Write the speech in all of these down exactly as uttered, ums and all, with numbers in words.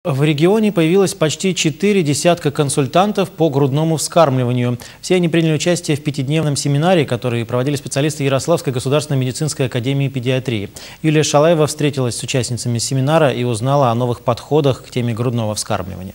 В регионе появилось почти четыре десятка консультантов по грудному вскармливанию. Все они приняли участие в пятидневном семинаре, который проводили специалисты Ярославской государственной медицинской академии педиатрии. Юлия Шалаева встретилась с участницами семинара и узнала о новых подходах к теме грудного вскармливания.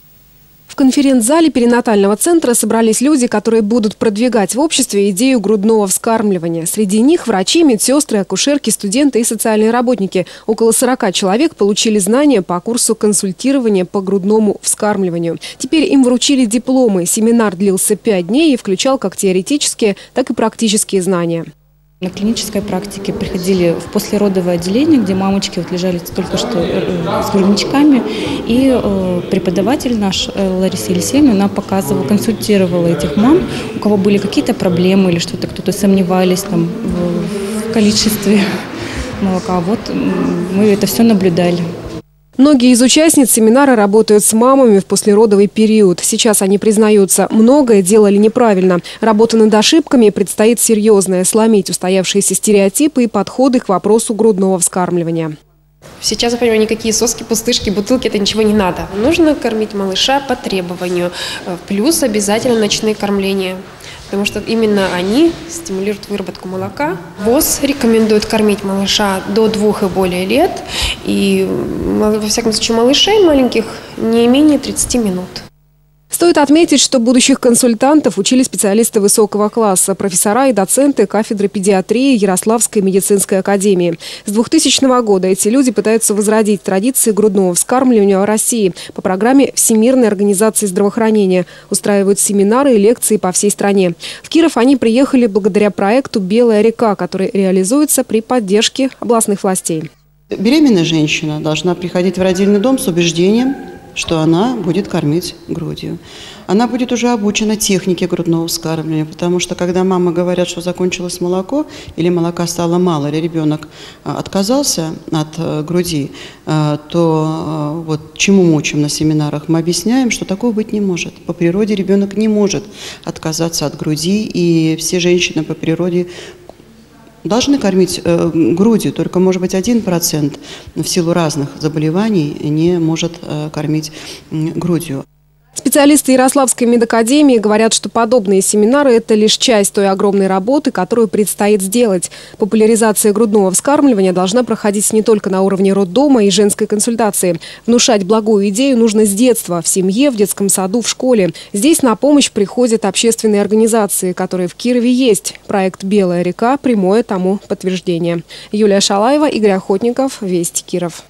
В конференц-зале перинатального центра собрались люди, которые будут продвигать в обществе идею грудного вскармливания. Среди них врачи, медсестры, акушерки, студенты и социальные работники. Около сорока человек получили знания по курсу консультирования по грудному вскармливанию. Теперь им вручили дипломы. Семинар длился пять дней и включал как теоретические, так и практические знания. На клинической практике приходили в послеродовое отделение, где мамочки вот лежали только что с грудничками. И э, преподаватель наш Лариса Елисеевна нам показывала, консультировала этих мам, у кого были какие-то проблемы или что-то, кто-то сомневались там, в, в количестве молока. Вот мы это все наблюдали. Многие из участниц семинара работают с мамами в послеродовый период. Сейчас они признаются, многое делали неправильно. Работа над ошибками предстоит серьезная – сломить устоявшиеся стереотипы и подходы к вопросу грудного вскармливания. Сейчас, я понимаю, никакие соски, пустышки, бутылки – это ничего не надо. Нужно кормить малыша по требованию. Плюс обязательно ночные кормления. Потому что именно они стимулируют выработку молока. ВОЗ рекомендует кормить малыша до двух и более лет. И, во всяком случае, малышей маленьких не менее тридцати минут. Стоит отметить, что будущих консультантов учили специалисты высокого класса, профессора и доценты кафедры педиатрии Ярославской медицинской академии. С двухтысячного года эти люди пытаются возродить традиции грудного вскармливания в России по программе Всемирной организации здравоохранения. Устраивают семинары и лекции по всей стране. В Киров они приехали благодаря проекту «Белая река», который реализуется при поддержке областных властей. Беременная женщина должна приходить в родильный дом с убеждением, что она будет кормить грудью. Она будет уже обучена технике грудного вскармливания, потому что когда мамы говорят, что закончилось молоко, или молока стало мало, или ребенок отказался от груди, то вот чему мы учим на семинарах? Мы объясняем, что такого быть не может. По природе ребенок не может отказаться от груди, и все женщины по природе должны кормить э, грудью, только, может быть, один процент в силу разных заболеваний не может э, кормить э, грудью. Специалисты Ярославской медакадемии говорят, что подобные семинары – это лишь часть той огромной работы, которую предстоит сделать. Популяризация грудного вскармливания должна проходить не только на уровне роддома и женской консультации. Внушать благую идею нужно с детства – в семье, в детском саду, в школе. Здесь на помощь приходят общественные организации, которые в Кирове есть. Проект «Белая река» – прямое тому подтверждение. Юлия Шалаева, Игорь Охотников, Вести Киров.